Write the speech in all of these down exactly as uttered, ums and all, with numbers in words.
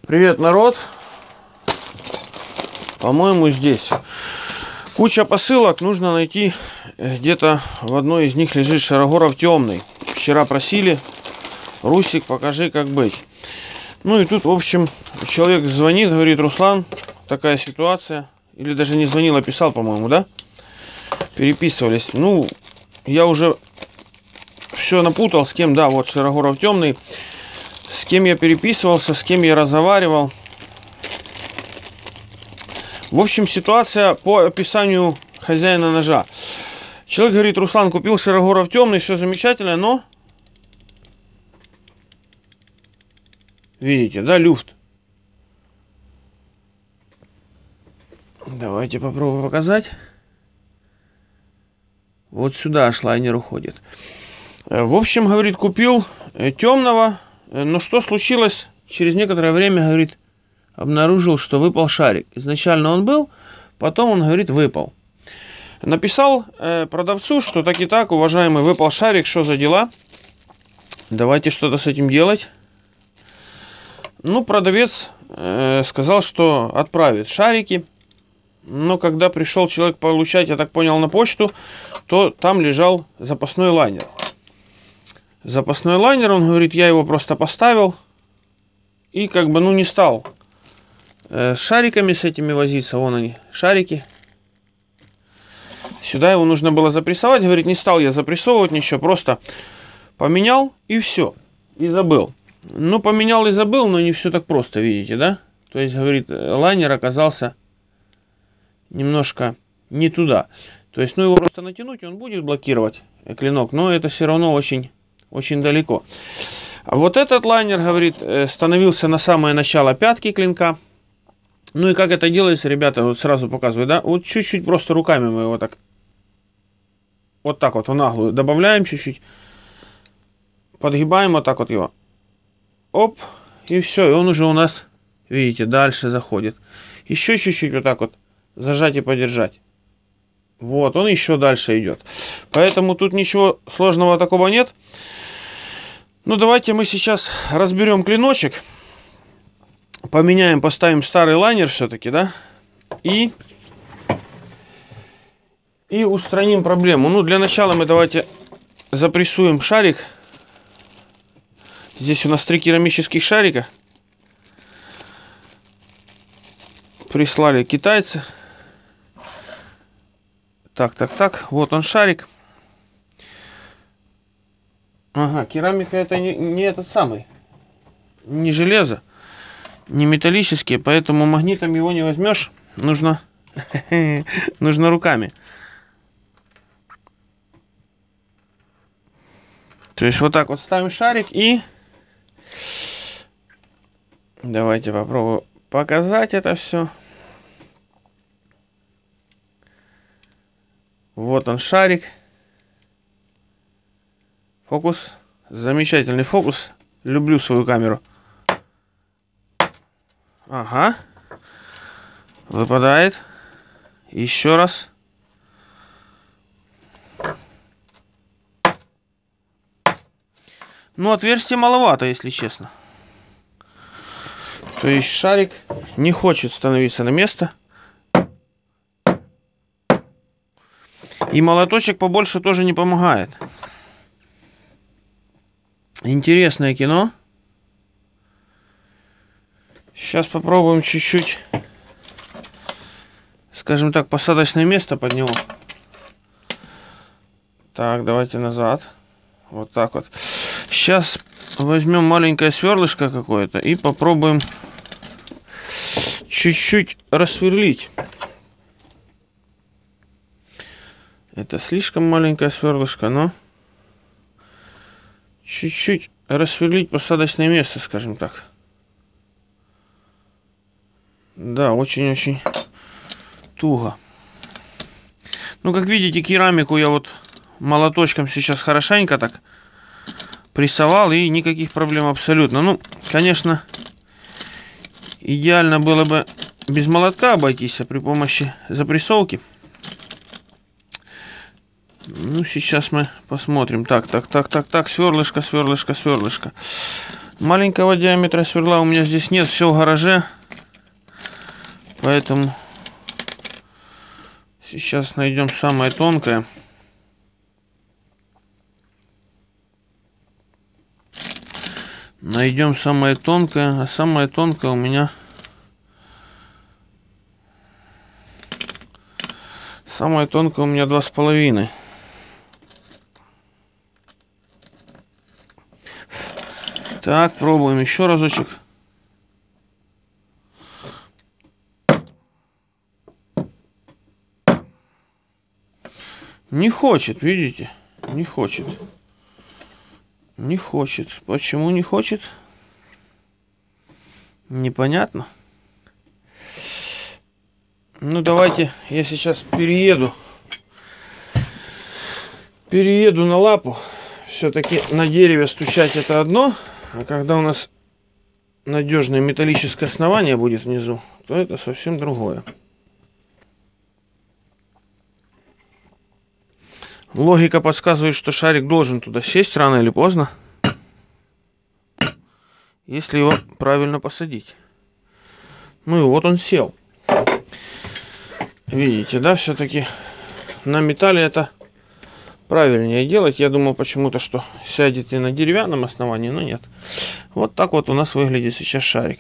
Привет, народ. По-моему, здесь куча посылок. Нужно найти, где-то в одной из них лежит Широгоров темный. Вчера просили: Русик, покажи, как быть. Ну и тут, в общем, человек звонит, говорит: Руслан, такая ситуация. Или даже не звонил, а писал, по-моему, да? Переписывались. Ну, я уже все напутал, с кем, да, вот Широгоров темный. С кем я переписывался, с кем я разговаривал. В общем, ситуация по описанию хозяина ножа. Человек говорит: Руслан, купил Широгоров темный, все замечательно, но... Видите, да, люфт. Давайте попробую показать. Вот сюда аж лайнер уходит. В общем, говорит, купил темного. Но что случилось? Через некоторое время, говорит, обнаружил, что выпал шарик. Изначально он был, потом он, говорит, выпал. Написал э, продавцу, что так и так, уважаемый, выпал шарик, что за дела? Давайте что-то с этим делать. Ну, продавец э, сказал, что отправит шарики. Но когда пришел человек получать, я так понял, на почту, то там лежал запасной лайнер. Запасной лайнер, он говорит, я его просто поставил. И как бы, ну, не стал э, с шариками с этими возиться. Вон они, шарики. Сюда его нужно было запрессовать. Говорит, не стал я запрессовывать ничего. Просто поменял и все. И забыл. Ну, поменял и забыл, но не все так просто, видите, да? То есть, говорит, лайнер оказался немножко не туда. То есть, ну, его просто натянуть, он будет блокировать клинок. Но это все равно очень... Очень далеко. Вот этот лайнер, говорит, становился на самое начало пятки клинка. Ну и как это делается, ребята, вот сразу показываю, да? Вот чуть-чуть просто руками мы его так, вот так вот в наглую добавляем чуть-чуть. Подгибаем вот так вот его. Оп, и все, и он уже у нас, видите, дальше заходит. Еще чуть-чуть вот так вот зажать и подержать. Вот, он еще дальше идет. Поэтому тут ничего сложного такого нет. Ну, давайте мы сейчас разберем клиночек. Поменяем, поставим старый лайнер все-таки, да? И... И устраним проблему. Ну, для начала мы давайте запрессуем шарик. Здесь у нас три керамических шарика. Прислали китайцы. Так, так, так. Вот он шарик. Ага, керамика это не, не этот самый. Не железо. Не металлические. Поэтому магнитом его не возьмешь. Нужно, нужно руками. То есть вот так вот ставим шарик и... Давайте попробую показать это все. Вот он шарик. Фокус. Замечательный фокус. Люблю свою камеру. Ага. Выпадает. Еще раз. Ну, отверстие маловато, если честно. То есть шарик не хочет становиться на место. И молоточек побольше тоже не помогает. Интересное кино. Сейчас попробуем чуть-чуть, скажем так, посадочное место под него. Так, давайте назад. Вот так вот. Сейчас возьмем маленькое сверлышко какое-то и попробуем чуть-чуть рассверлить. Это слишком маленькое сверлышко, но чуть-чуть рассверлить посадочное место, скажем так. Да, очень-очень туго. Ну, как видите, керамику я вот молоточком сейчас хорошенько так прессовал, и никаких проблем абсолютно. Ну, конечно, идеально было бы без молотка обойтись, а при помощи запрессовки. Ну, сейчас мы посмотрим. Так, так, так, так, так, сверлышко, сверлышко, сверлышко. Маленького диаметра сверла у меня здесь нет, все в гараже. Поэтому сейчас найдем самое тонкое. Найдем самое тонкое, а самое тонкое у меня... Самое тонкое у меня два с половиной. Так, пробуем еще разочек. Не хочет, видите? Не хочет. Не хочет. Почему не хочет? Непонятно. Ну, давайте я сейчас перееду. Перееду на лапу. Все-таки на дереве стучать это одно. А когда у нас надежное металлическое основание будет внизу, то это совсем другое. Логика подсказывает, что шарик должен туда сесть рано или поздно, если его правильно посадить. Ну и вот он сел. Видите, да, все-таки на металле это правильнее делать. Я думал почему-то, что сядет и на деревянном основании, но нет. Вот так вот у нас выглядит сейчас шарик.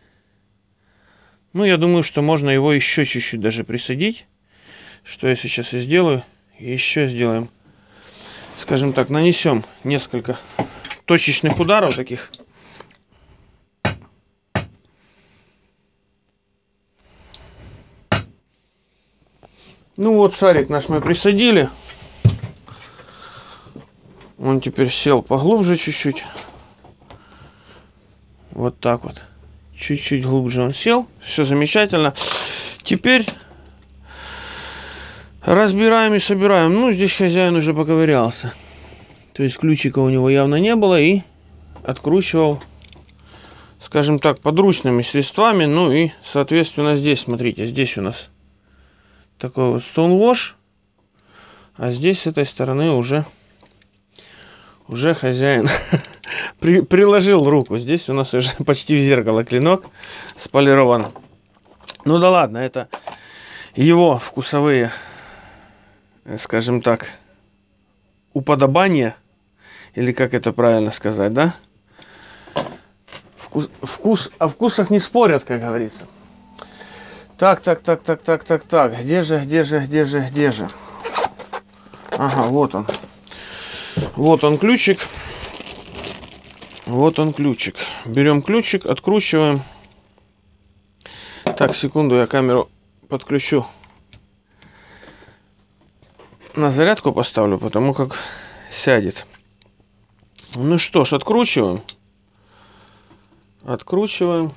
Ну, я думаю, что можно его еще чуть-чуть даже присадить. Что я сейчас и сделаю. И еще сделаем, скажем так, нанесем несколько точечных ударов таких. Ну вот, шарик наш мы присадили. Он теперь сел поглубже чуть-чуть. Вот так вот. Чуть-чуть глубже он сел. Все замечательно. Теперь разбираем и собираем. Ну, здесь хозяин уже поковырялся. То есть ключика у него явно не было. И откручивал, скажем так, подручными средствами. Ну и, соответственно, здесь, смотрите, здесь у нас такой вот стоунвош. А здесь с этой стороны уже, уже хозяин при, приложил руку. Здесь у нас уже почти в зеркало клинок сполирован. Ну да ладно, это его вкусовые, скажем так, уподобания, или как это правильно сказать, да? Вкус, вкус, о вкусах не спорят, как говорится. Так, так, так, так, так, так, так. Где же, где же, где же, где же? Ага, вот он. Вот он ключик. Вот он ключик. Берем ключик, откручиваем. Так, секунду, я камеру подключу. На зарядку поставлю, потому как сядет. Ну что ж, откручиваем. Откручиваем.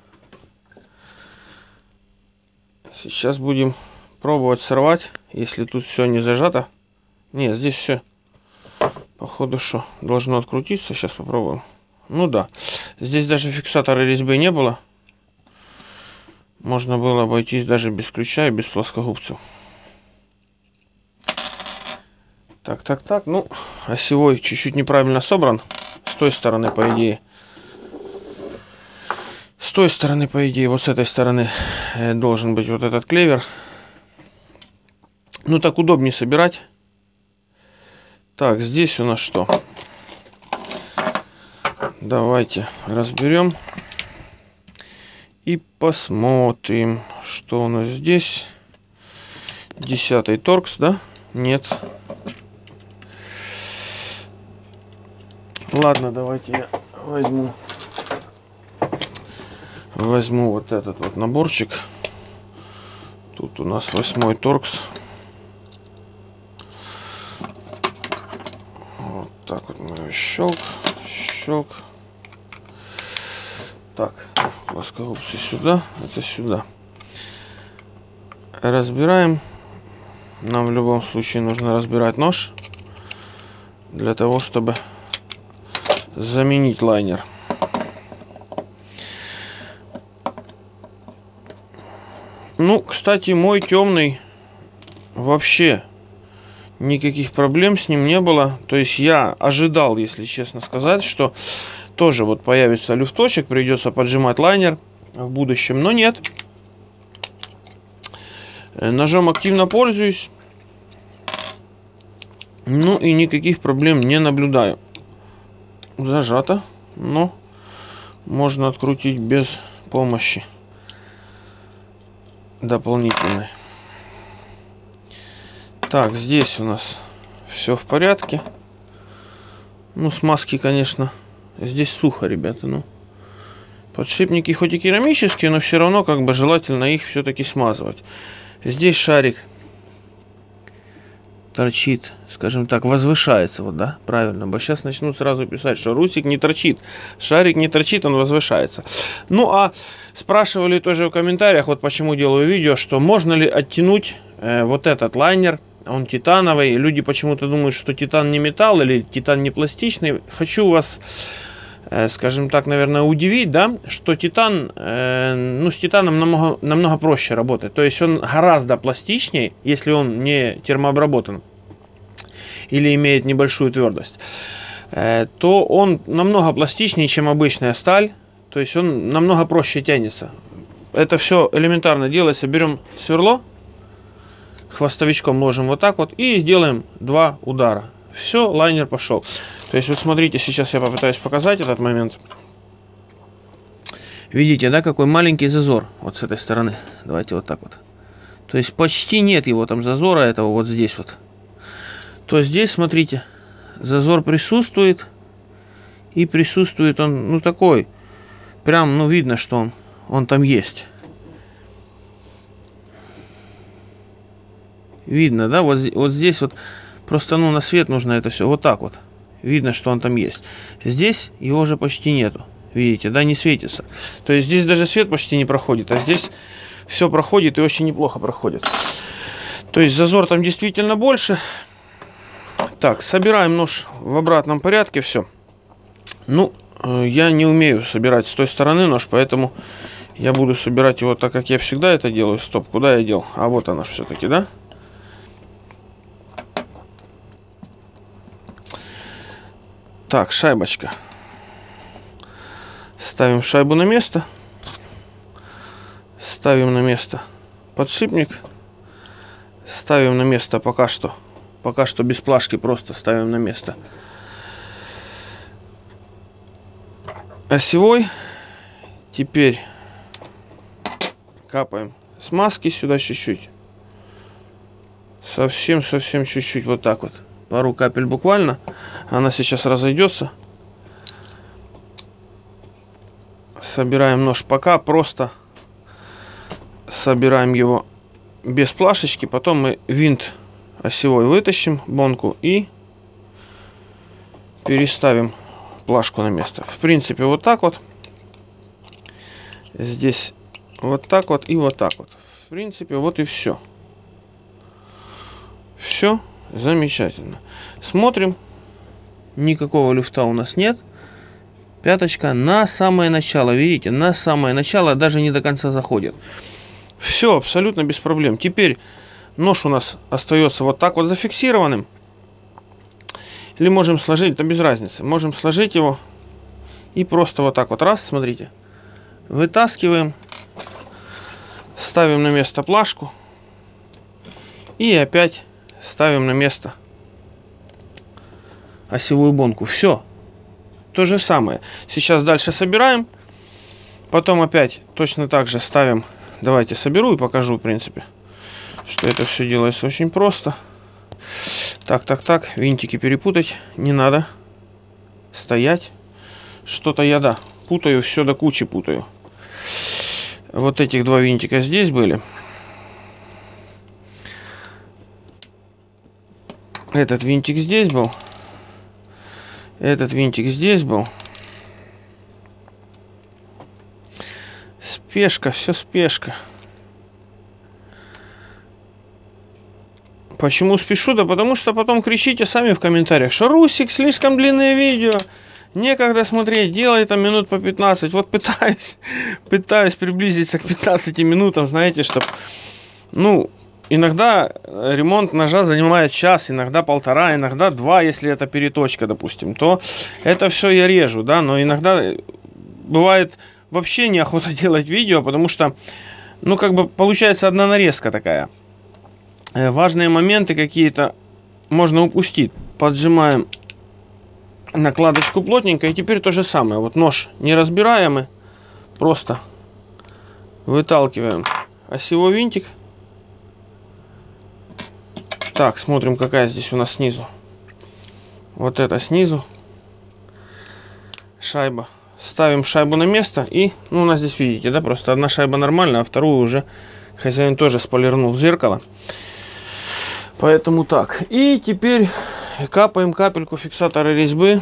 Сейчас будем пробовать сорвать, если тут все не зажато. Нет, здесь все, походу, что должно открутиться. Сейчас попробуем. Ну да, здесь даже фиксатора резьбы не было. Можно было обойтись даже без ключа и без плоскогубцев. Так, так, так. Ну, осевой чуть-чуть неправильно собран. С той стороны, по идее. С той стороны, по идее, вот с этой стороны должен быть вот этот клевер. Ну, так удобнее собирать. Так, здесь у нас что? Давайте разберем. И посмотрим, что у нас здесь. Десятый торкс, да? Нет. Ладно, давайте я возьму возьму вот этот вот наборчик. Тут у нас восьмой торкс. Вот так вот мы его щелк, щелк. Так, плоскогубцы сюда, это сюда. Разбираем. Нам в любом случае нужно разбирать нож для того, чтобы заменить лайнер. Ну, кстати, мой темный вообще никаких проблем с ним не было. То есть я ожидал, если честно сказать, что тоже вот появится люфточек, придется поджимать лайнер в будущем, но нет. Ножом активно пользуюсь. Ну и никаких проблем не наблюдаю. Зажато, но можно открутить без помощи дополнительной. Так, здесь у нас все в порядке. Ну, смазки, конечно, здесь сухо, ребята. Ну, подшипники хоть и керамические, но все равно как бы желательно их все-таки смазывать. Здесь шарик торчит, скажем так, возвышается, вот, да, правильно. Бо сейчас начнут сразу писать, что Русик не торчит, шарик не торчит, он возвышается. Ну, а спрашивали тоже в комментариях, вот почему делаю видео, что можно ли оттянуть э, вот этот лайнер, он титановый. Люди почему-то думают, что титан не металл или титан не пластичный. Хочу вас, э, скажем так, наверное, удивить, да, что титан, э, ну, с титаном намного, намного проще работать. То есть он гораздо пластичнее, если он не термообработан или имеет небольшую твердость, э, то он намного пластичнее, чем обычная сталь. То есть он намного проще тянется. Это все элементарно делается. Берем сверло, хвостовичком ложим вот так вот и сделаем два удара. Все, лайнер пошел. То есть вот смотрите, сейчас я попытаюсь показать этот момент. Видите, да, какой маленький зазор вот с этой стороны. Давайте вот так вот. То есть почти нет его там зазора этого вот здесь вот. То здесь, смотрите, зазор присутствует. И присутствует он, ну, такой. Прям, ну, видно, что он, он там есть. Видно, да, вот, вот здесь вот просто, ну, на свет нужно это все вот так вот. Видно, что он там есть. Здесь его уже почти нету. Видите, да, не светится. То есть здесь даже свет почти не проходит, а здесь все проходит и очень неплохо проходит. То есть зазор там действительно больше. Так, собираем нож в обратном порядке, все. Ну, я не умею собирать с той стороны нож, поэтому я буду собирать его так, как я всегда это делаю. Стоп, куда я дел? А вот она все-таки, да? Так, шайбочка. Ставим шайбу на место. Ставим на место подшипник. Ставим на место пока что. Пока что без плашки, просто ставим на место осевой. Теперь капаем смазки сюда чуть-чуть. Совсем-совсем чуть-чуть, вот так вот. Пару капель буквально. Она сейчас разойдется. Собираем нож пока. Просто собираем его без плашечки. Потом мы винт осевой вытащим, бонку, и переставим плашку на место. В принципе, вот так вот. Здесь вот так вот и вот так вот. В принципе, вот и все. Все. Замечательно. Смотрим. Никакого люфта у нас нет. Пяточка на самое начало. Видите, на самое начало даже не до конца заходит. Все абсолютно без проблем. Теперь нож у нас остается вот так вот зафиксированным. Или можем сложить, это без разницы. Можем сложить его и просто вот так вот раз, смотрите. Вытаскиваем. Ставим на место плашку. И опять ставим на место осевую бонку. Все. То же самое. Сейчас дальше собираем. Потом опять точно так же ставим. Давайте соберу и покажу, в принципе, что это все делается очень просто. Так, так, так. Винтики перепутать не надо. Стоять. Что-то я, да, путаю. Все до кучи путаю. Вот этих два винтика здесь были. Этот винтик здесь был. Этот винтик здесь был. Спешка, все спешка. Почему спешу? Да потому что потом кричите сами в комментариях, что Русик, слишком длинное видео. Некогда смотреть, делай там минут по пятнадцать. Вот пытаюсь, пытаюсь приблизиться к пятнадцати минутам, знаете, чтобы, ну, иногда ремонт ножа занимает час, иногда полтора, иногда два, если это переточка, допустим, то это все я режу, да, но иногда бывает вообще неохота делать видео, потому что, ну, как бы получается одна нарезка такая. Важные моменты какие-то можно упустить. Поджимаем накладочку плотненько, и теперь то же самое. Вот нож не разбираемый, просто выталкиваем осевой винтик. Так, смотрим, какая здесь у нас снизу. Вот это снизу шайба. Ставим шайбу на место и, ну, у нас здесь, видите, да, просто одна шайба нормальная, а вторую уже хозяин тоже сполирнул в зеркало. Поэтому так. И теперь капаем капельку фиксатора резьбы.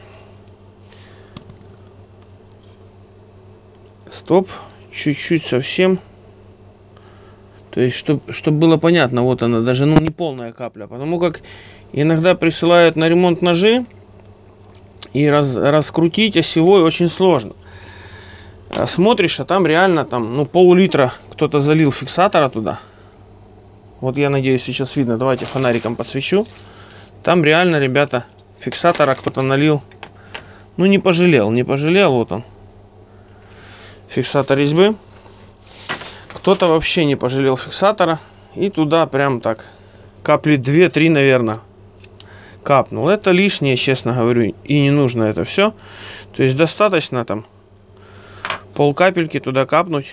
Стоп. Чуть-чуть совсем. То есть, чтобы чтоб было понятно, вот она, даже, ну, не полная капля. Потому как иногда присылают на ремонт ножи, и раз, раскрутить осевой очень сложно. Смотришь, а там реально там, ну, пол-литра кто-то залил фиксатора туда. Вот я надеюсь, сейчас видно. Давайте фонариком подсвечу. Там реально, ребята, фиксатора кто-то налил. Ну, не пожалел, не пожалел. Вот он. Фиксатор резьбы. Кто-то вообще не пожалел фиксатора. И туда прям так капли две-три, наверное, капнул. Это лишнее, честно говорю. И не нужно это все. То есть достаточно там пол капельки туда капнуть,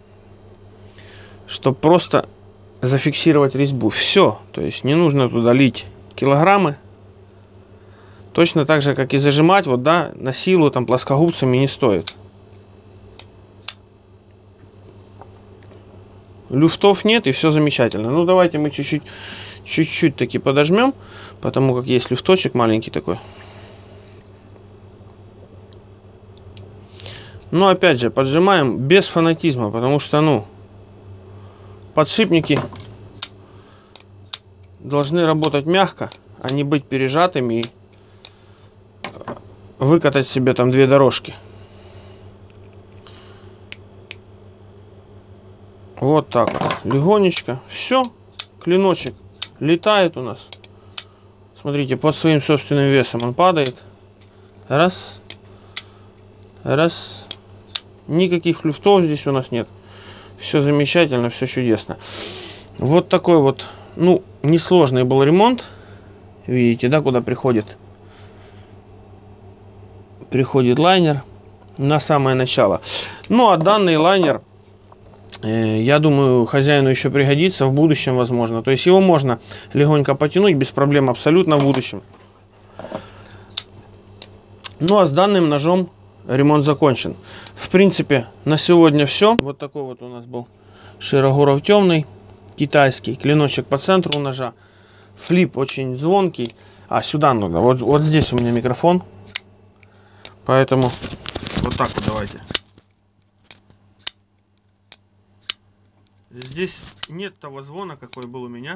чтобы просто зафиксировать резьбу. Все. То есть не нужно туда лить килограммы. Точно так же, как и зажимать, вот, да, на силу там плоскогубцами не стоит. Люфтов нет, и все замечательно. Ну, давайте мы чуть-чуть чуть-чуть таки подожмем, потому как есть люфточек маленький такой. Но опять же, поджимаем без фанатизма, потому что, ну, подшипники должны работать мягко, а не быть пережатыми и выкатать себе там две дорожки. Вот так вот, легонечко. Все, клиночек летает у нас. Смотрите, под своим собственным весом он падает. Раз. Раз. Никаких люфтов здесь у нас нет. Все замечательно, все чудесно. Вот такой вот, ну, несложный был ремонт. Видите, да, куда приходит? Приходит лайнер на самое начало. Ну, а данный лайнер, я думаю, хозяину еще пригодится в будущем, возможно. То есть его можно легонько потянуть без проблем абсолютно в будущем. Ну, а с данным ножом ремонт закончен. В принципе, на сегодня все. Вот такой вот у нас был Широгоров темный, китайский, клиночек по центру ножа. Флип очень звонкий. А, сюда надо. Вот, вот здесь у меня микрофон. Поэтому вот так вот давайте. Здесь нет того звона, какой был у меня.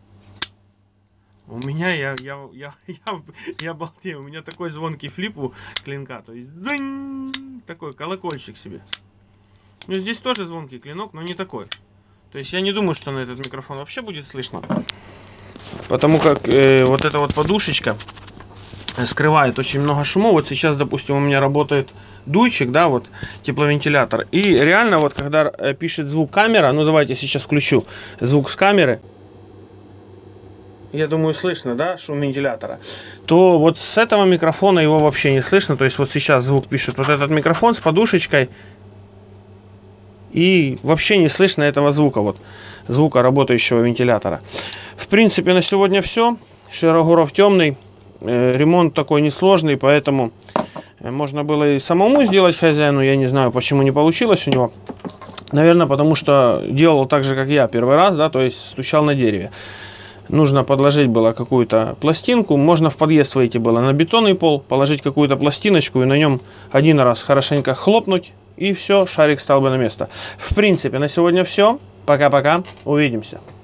У меня, я, я, я, я, я балдею, у меня такой звонкий флип у клинка. То есть, дзынь, такой колокольчик себе. Ну, здесь тоже звонкий клинок, но не такой. То есть, я не думаю, что на этот микрофон вообще будет слышно. Потому как э, вот эта вот подушечка скрывает очень много шумов. Вот сейчас, допустим, у меня работает дуйчик, да, вот тепловентилятор. И реально, вот когда пишет звук камера, ну давайте сейчас включу звук с камеры. Я думаю, слышно, да, шум вентилятора. То вот с этого микрофона его вообще не слышно. То есть вот сейчас звук пишет вот этот микрофон с подушечкой. И вообще не слышно этого звука, вот звука работающего вентилятора. В принципе, на сегодня все. Широгоров темный. Ремонт такой несложный, поэтому можно было и самому сделать хозяину. Я не знаю, почему не получилось у него. Наверное, потому что делал так же, как я первый раз, да, то есть стучал на дереве. Нужно подложить было какую-то пластинку. Можно в подъезд выйти было на бетонный пол, положить какую-то пластиночку и на нем один раз хорошенько хлопнуть. И все, шарик стал бы на место. В принципе, на сегодня все. Пока-пока. Увидимся.